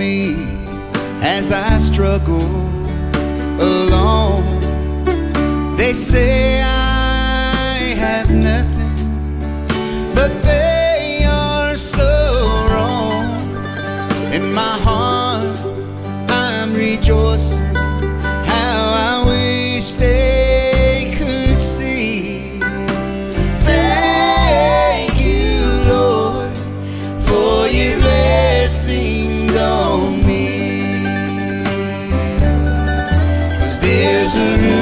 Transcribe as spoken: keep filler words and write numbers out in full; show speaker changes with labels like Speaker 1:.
Speaker 1: me as I struggle alone. They say I have nothing, but they are so wrong. In my heart I'm rejoicing, how I wish they could see. Thank you, Lord, for your blessings on me. 'Cause there's a